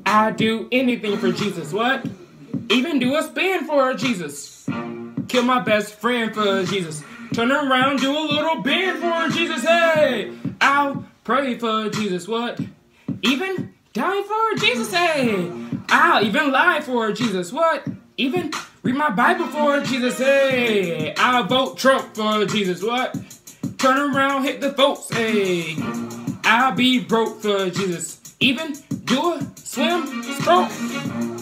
I'd do anything for Jesus, what? Even do a spin for Jesus. Kill my best friend for Jesus. Turn around, do a little bend for Jesus, hey! I'll pray for Jesus, what? Even die for Jesus, hey! I'll even lie for Jesus, what? Even read my Bible for Jesus, hey! I'll vote Trump for Jesus, what? Turn around, hit the votes, hey! I'll be broke for Jesus. Even do a swim stroke.